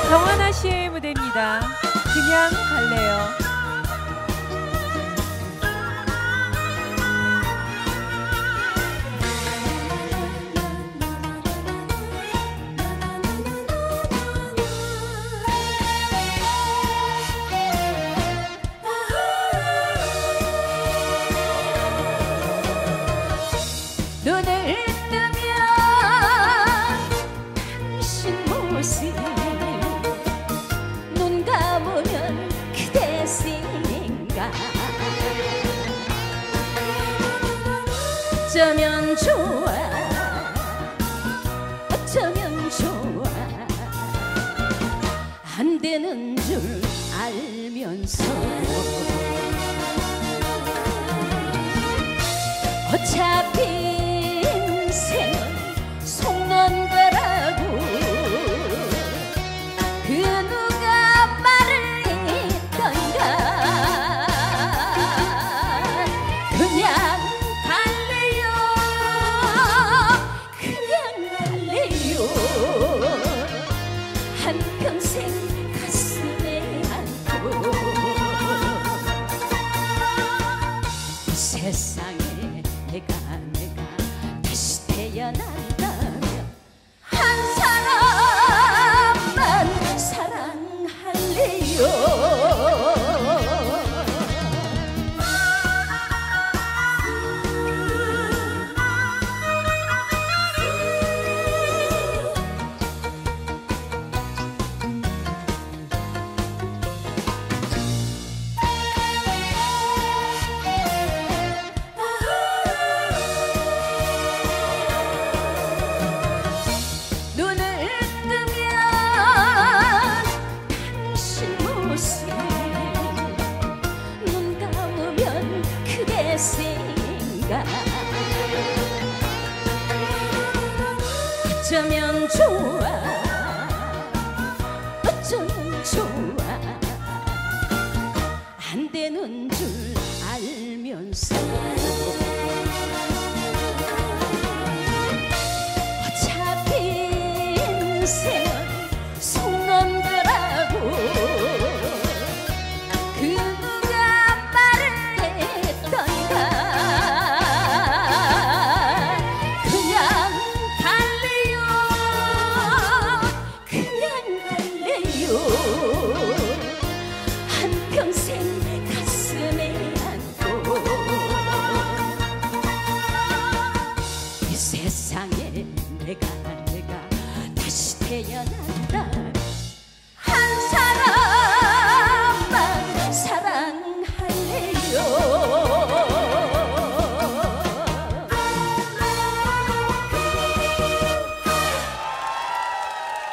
정하나 씨의 무대입니다. 그냥 갈래요. 눈을 뜨면 당신 모습, 눈 감으면 그대 생각. 어쩌면 좋아, 어쩌면 좋아, 안 되는 줄 알면서 어차피 속는 거라고 그 누가 말을 했던가. 그냥 갈래요, 그냥 갈래요. 한평생 가슴에 안고 이 세상에 내가 다시 태어난다면 한 사람만 사랑할래요. 눈 감으면 그대 생각. 어쩌면 좋아, 어쩌면 좋아, 안 되는 줄 알면서 어차피 인생은 속는 거라고 그 누가 말을 했던가. 그냥 갈래요, 그냥 갈래요. 한평생 가슴에 안고 이 세상에 내가 다시 태어난